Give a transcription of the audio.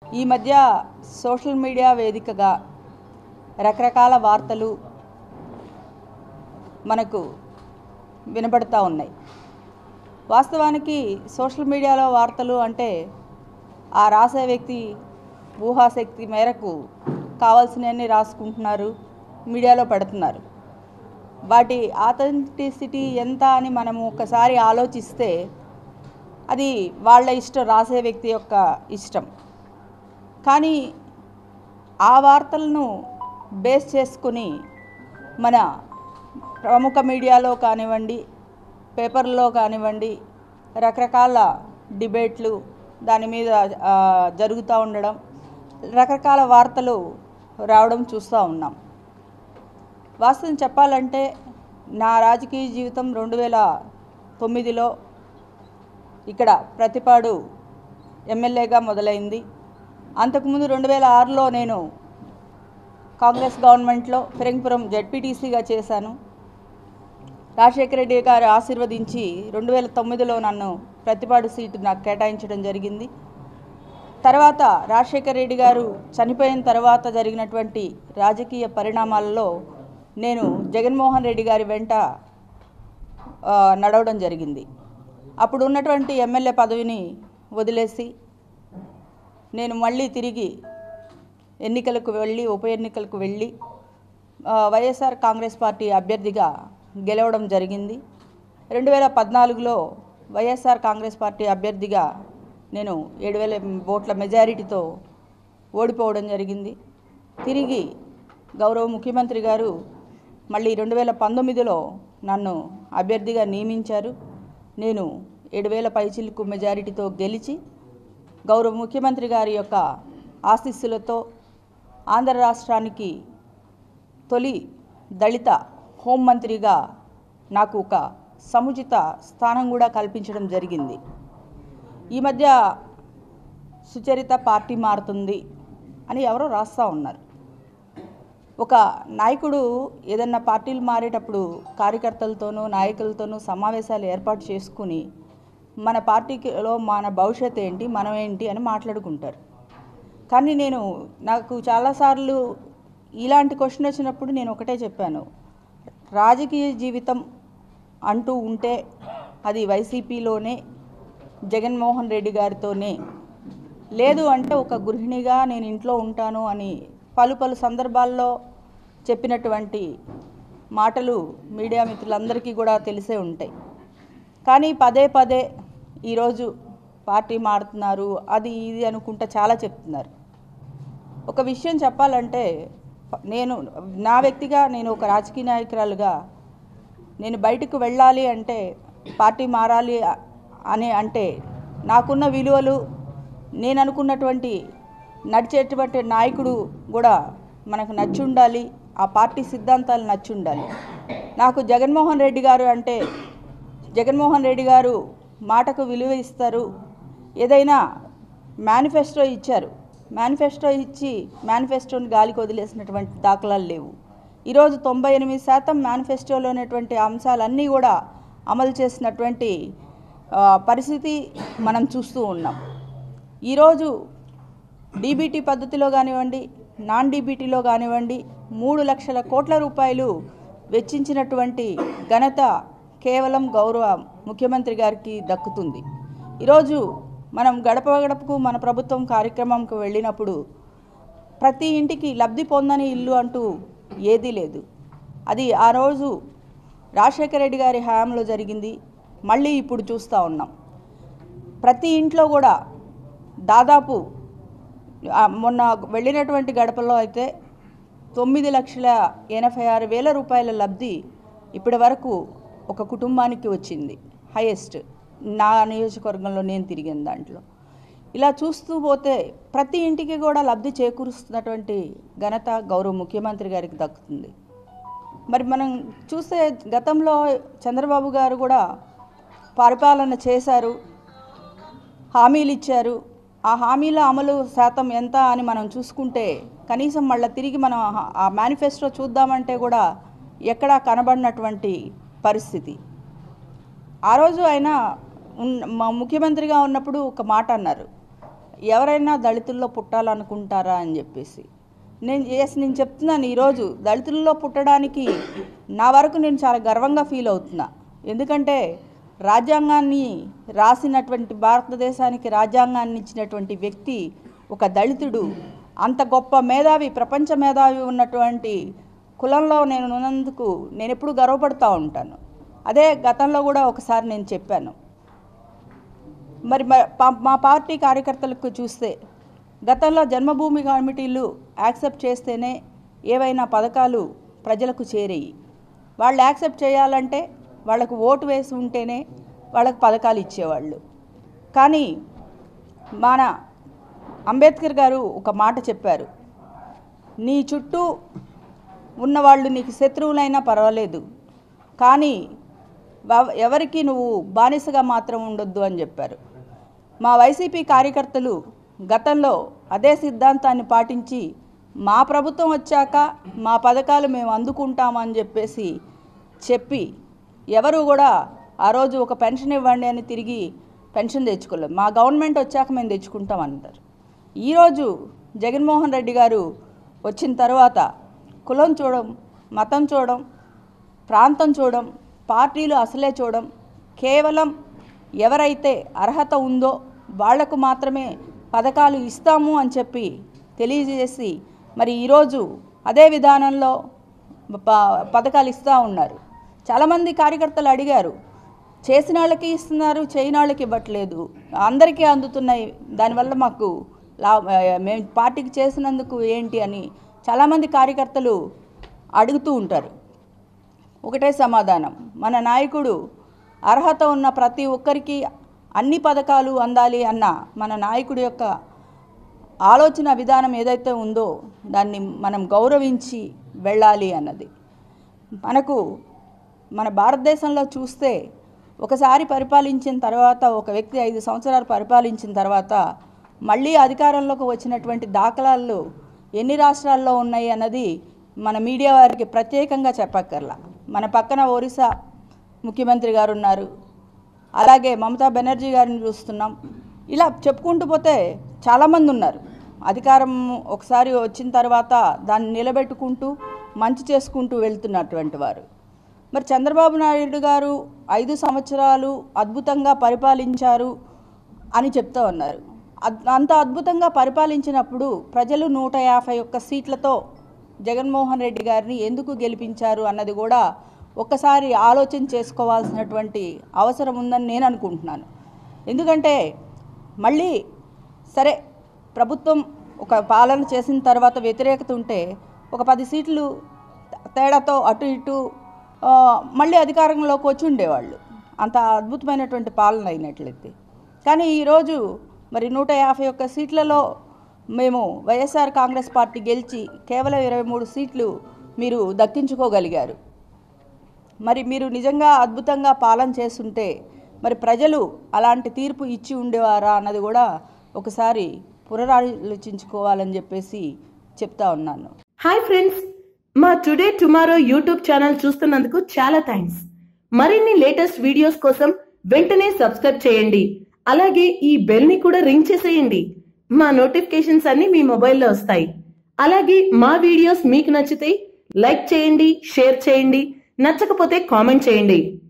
ఈ మధ్య social media వేదికగా రకరకాల వార్తలు మనకు వినబడతా ఉన్నాయి. వాస్తవానికి సోషల్ మీడియాలో వార్తలు అంటే ఆ రాసే వ్యక్తి ఊహాశక్తి మేరకు కావాల్సినవన్నీ రాసుకుంటున్నారు, మీడియాలో పెడుతున్నారు. వాటి ఆథెంటిసిటీ ఎంత అని మనము ఒకసారి ఆలోచిస్తే అది వాళ్ళ ఇష్టం, రాసే వ్యక్తి యొక్క ఇష్టం. కానీ ఆ వార్తలను బేస్ చేసుకుని మన ప్రముఖ మీడియాలో కానివ్వండి, పేపర్లో కానివ్వండి, రకరకాల డిబేట్లు దాని మీద జరుగుతూ ఉండడం, రకరకాల వార్తలు రావడం చూస్తూ ఉన్నాం. వాస్తవం చెప్పాలంటే నా రాజకీయ జీవితం 2009లో ఇక్కడ ప్రతిపాడు ఎమ్మెల్యేగా మొదలైంది. అంతకుముందు 2006లో నేను కాంగ్రెస్ గవర్నమెంట్లో ఫిరంగిపురం జెడ్పీటీసీగా చేశాను. రాజశేఖర రెడ్డి గారు ఆశీర్వదించి 2009లో నన్ను ప్రతిపాడు సీటు నాకు కేటాయించడం జరిగింది. తర్వాత రాజశేఖర రెడ్డి గారు చనిపోయిన తర్వాత జరిగినటువంటి రాజకీయ పరిణామాలలో నేను జగన్మోహన్ రెడ్డి గారి వెంట నడవడం జరిగింది. అప్పుడు ఉన్నటువంటి ఎమ్మెల్యే పదవిని వదిలేసి నేను మళ్ళీ తిరిగి ఎన్నికలకు వెళ్ళి, ఉప ఎన్నికలకు వెళ్ళి వైఎస్ఆర్ కాంగ్రెస్ పార్టీ అభ్యర్థిగా గెలవడం జరిగింది. 2014లో వైఎస్ఆర్ కాంగ్రెస్ పార్టీ అభ్యర్థిగా నేను 7,000 ఓట్ల మెజారిటీతో ఓడిపోవడం జరిగింది. తిరిగి గౌరవ ముఖ్యమంత్రి గారు మళ్ళీ 2019లో నన్ను అభ్యర్థిగా నియమించారు. నేను 7,000 పైచిలకు మెజారిటీతో గెలిచి గౌరవ ముఖ్యమంత్రి గారి యొక్క ఆశీస్సులతో ఆంధ్ర రాష్ట్రానికి తొలి దళిత హోంమంత్రిగా నాకు ఒక సముచిత స్థానం కూడా కల్పించడం జరిగింది. ఈ మధ్య సుచరిత పార్టీ మారుతుంది అని ఎవరో రాస్తూ ఉన్నారు. ఒక నాయకుడు ఏదన్నా పార్టీలు మారేటప్పుడు కార్యకర్తలతోనూ నాయకులతోనూ సమావేశాలు ఏర్పాటు చేసుకుని మన పార్టీలో మన భవిష్యత్తు ఏంటి, మనం ఏంటి అని మాట్లాడుకుంటారు. కానీ నాకు చాలాసార్లు ఇలాంటి క్వశ్చన్ వచ్చినప్పుడు నేను ఒకటే చెప్పాను, రాజకీయ జీవితం అంటూ ఉంటే అది వైసీపీలోనే జగన్మోహన్ రెడ్డి గారితోనే, లేదు అంటే ఒక గృహిణిగా నేను ఇంట్లో ఉంటాను అని పలు సందర్భాల్లో చెప్పినటువంటి మాటలు మీడియా మిత్రులందరికీ కూడా తెలిసే ఉంటాయి. కానీ పదే ఈరోజు పార్టీ మారుతున్నారు, అది ఇది అనుకుంటా చాలా చెప్తున్నారు. ఒక విషయం చెప్పాలంటే నా వ్యక్తిగా నేను ఒక రాజకీయ నాయకురాలుగా నేను బయటకు వెళ్ళాలి అంటే, పార్టీ మారాలి అని అంటే నాకున్న విలువలు, నేను అనుకున్నటువంటి నడిచేటువంటి నాయకుడు కూడా మనకు నచ్చి ఉండాలి, ఆ పార్టీ సిద్ధాంతాలు నచ్చి ఉండాలి. నాకు జగన్మోహన్ రెడ్డి గారు అంటే, జగన్మోహన్ రెడ్డి గారు మాటకు విలువ ఇస్తారు. ఏదైనా మేనిఫెస్టో ఇచ్చారు, మేనిఫెస్టో ఇచ్చి మేనిఫెస్టోని గాలికి వదిలేసినటువంటి దాఖలాలు లేవు. ఈరోజు 98% మేనిఫెస్టోలో ఉన్నటువంటి అంశాలన్నీ కూడా అమలు చేసినటువంటి పరిస్థితి మనం చూస్తూ ఉన్నాం. ఈరోజు డీబీటీ పద్ధతిలో కానివ్వండి, నాన్ డీబీటీలో కానివ్వండి 3 లక్షల కోట్ల రూపాయలు వెచ్చించినటువంటి ఘనత కేవలం గౌరవ ముఖ్యమంత్రి గారికి దక్కుతుంది. ఈరోజు మనం గడప గడపకు మన ప్రభుత్వం కార్యక్రమంకు వెళ్ళినప్పుడు ప్రతి ఇంటికి లబ్ధి పొందని ఇల్లు అంటూ ఏదీ లేదు. అది ఆ రోజు రాజశేఖర రెడ్డి గారి హయాంలో జరిగింది, మళ్ళీ ఇప్పుడు చూస్తూ ఉన్నాం. ప్రతి ఇంట్లో కూడా దాదాపు మొన్న వెళ్ళినటువంటి గడపలో అయితే 9,86,000 రూపాయల లబ్ధి ఇప్పటి వరకు ఒక కుటుంబానికి వచ్చింది, హైయెస్ట్ నా నియోజకవర్గంలో నేను తిరిగిన దాంట్లో. ఇలా చూస్తూ పోతే ప్రతి ఇంటికి కూడా లబ్ధి చేకూరుస్తున్నటువంటి ఘనత గౌరవ ముఖ్యమంత్రి గారికి దక్కుతుంది. మరి మనం చూస్తే గతంలో చంద్రబాబు గారు కూడా పరిపాలన చేశారు, హామీలు ఇచ్చారు. ఆ హామీల అమలు శాతం ఎంత అని మనం చూసుకుంటే కనీసం మళ్ళీ తిరిగి మనం ఆ మేనిఫెస్టో చూద్దామంటే కూడా ఎక్కడా కనబడినటువంటి పరిస్థితి. ఆ రోజు ఆయన ముఖ్యమంత్రిగా ఉన్నప్పుడు ఒక మాట అన్నారు, ఎవరైనా దళితుల్లో పుట్టాలనుకుంటారా అని చెప్పేసి నేను చెప్తున్నాను. ఈరోజు దళితుల్లో పుట్టడానికి నా వరకు నేను చాలా గర్వంగా ఫీల్ అవుతున్నా. ఎందుకంటే రాజ్యాంగాన్ని రాసినటువంటి, భారతదేశానికి రాజ్యాంగాన్ని ఇచ్చినటువంటి వ్యక్తి ఒక దళితుడు. అంత గొప్ప మేధావి, ప్రపంచ మేధావి ఉన్నటువంటి కులంలో నేను ఉన్నందుకు నేను ఎప్పుడు గర్వపడుతూ ఉంటాను. అదే గతంలో కూడా ఒకసారి నేను చెప్పాను. మరి మా పార్టీ కార్యకర్తలకు చూస్తే గతంలో జన్మభూమి కమిటీలు యాక్సెప్ట్ చేస్తేనే ఏవైనా పథకాలు ప్రజలకు చేరేయి. వాళ్ళు యాక్సెప్ట్ చేయాలంటే వాళ్ళకు ఓటు వేసి ఉంటేనే వాళ్ళకు పథకాలు ఇచ్చేవాళ్ళు. కానీ మన అంబేద్కర్ గారు ఒక మాట చెప్పారు, నీ చుట్టూ ఉన్నవాళ్ళు నీకు శత్రువులైనా పర్వాలేదు, కానీ ఎవరికి నువ్వు బానిసగా మాత్రం ఉండొద్దు అని చెప్పారు. మా వైసీపీ కార్యకర్తలు గతంలో అదే సిద్ధాంతాన్ని పాటించి మా ప్రభుత్వం వచ్చాక మా పథకాలు మేము అందుకుంటామని చెప్పి ఎవరు కూడా ఆ రోజు ఒక పెన్షన్ ఇవ్వండి అని తిరిగి పెన్షన్ తెచ్చుకోలేదు. మా గవర్నమెంట్ వచ్చాక మేము తెచ్చుకుంటామన్నారు. ఈరోజు జగన్మోహన్ రెడ్డి గారు వచ్చిన తర్వాత కులం చూడం, మతం చూడం, ప్రాంతం చూడం, పార్టీలు అసలే చూడం, కేవలం ఎవరైతే అర్హత ఉందో వాళ్లకు మాత్రమే పథకాలు ఇస్తాము అని చెప్పి తెలియజేసి మరి ఈరోజు అదే విధానంలో పథకాలు ఇస్తూ ఉన్నారు. చాలామంది కార్యకర్తలు అడిగారు, చేసిన వాళ్ళకి ఇస్తున్నారు, చేయని వాళ్ళకి ఇవ్వట్లేదు, అందరికీ అందుతున్నాయి, దానివల్ల మాకు మేము పార్టీకి చేసినందుకు ఏంటి అని చాలామంది కార్యకర్తలు అడుగుతూ ఉంటారు. ఒకటే సమాధానం, మన నాయకుడు అర్హత ఉన్న ప్రతి ఒక్కరికి అన్ని పథకాలు అందాలి అన్న మన నాయకుడి యొక్క ఆలోచన విధానం ఏదైతే ఉందో దాన్ని మనం గౌరవించి వెళ్ళాలి అన్నది. మన భారతదేశంలో చూస్తే ఒకసారి పరిపాలించిన తర్వాత, ఒక వ్యక్తి 5 సంవత్సరాలు పరిపాలించిన తర్వాత మళ్ళీ అధికారంలోకి వచ్చినటువంటి దాఖలాలు ఎన్ని రాష్ట్రాల్లో ఉన్నాయి అన్నది మన మీడియా వారికి ప్రత్యేకంగా చెప్పక్కర్లా. మన పక్కన ఒరిస్సా ముఖ్యమంత్రి గారు ఉన్నారు, అలాగే మమతా బెనర్జీ గారిని చూస్తున్నాం. ఇలా చెప్పుకుంటూ పోతే చాలామంది ఉన్నారు. అధికారం ఒకసారి వచ్చిన తర్వాత దాన్ని నిలబెట్టుకుంటూ మంచి చేసుకుంటూ వెళ్తున్నటువంటి వారు. మరి చంద్రబాబు నాయుడు గారు 5 సంవత్సరాలు అద్భుతంగా పరిపాలించారు అని చెప్తూ ఉన్నారు. అంత అద్భుతంగా పరిపాలించినప్పుడు ప్రజలు 151 సీట్లతో జగన్మోహన్ రెడ్డి గారిని ఎందుకు గెలిపించారు అన్నది కూడా ఒక్కసారి ఆలోచన చేసుకోవాల్సినటువంటి అవసరం ఉందని నేను అనుకుంటున్నాను. ఎందుకంటే మళ్ళీ సరే ప్రభుత్వం ఒక పాలన చేసిన తర్వాత వ్యతిరేకత ఉంటే ఒక 10 సీట్లు తేడాతో అటు ఇటు మళ్ళీ అధికారంలోకి వచ్చి ఉండేవాళ్ళు, అంత అద్భుతమైనటువంటి పాలన అయినట్లయితే. కానీ ఈరోజు మరి 151 సీట్లలో మేము వైఎస్ఆర్ కాంగ్రెస్ పార్టీ గెలిచి కేవలం 23 సీట్లు మీరు దక్కించుకోగలిగారు. మరి మీరు నిజంగా అద్భుతంగా పాలన చేస్తుంటే మరి ప్రజలు అలాంటి తీర్పు ఇచ్చి ఉండేవారా అన్నది కూడా ఒకసారి పునరాలోచించుకోవాలని చెప్పేసి చెప్తా ఉన్నాను. హాయ్ ఫ్రెండ్స్, మా టుడే టుమారో యూట్యూబ్ ఛానల్ చూస్తున్నందుకు చాలా థ్యాంక్స్. మరిన్ని లేటెస్ట్ వీడియోస్ కోసం వెంటనే సబ్స్క్రైబ్ చేయండి. అలాగే ఈ బెల్ ని కూడా రింగ్ చేసేయండి. మా నోటిఫికేషన్స్ అన్ని మీ మొబైల్లో వస్తాయి. అలాగే మా వీడియోస్ మీకు నచ్చితే లైక్ చేయండి, షేర్ చేయండి, నచ్చకపోతే కామెంట్ చేయండి.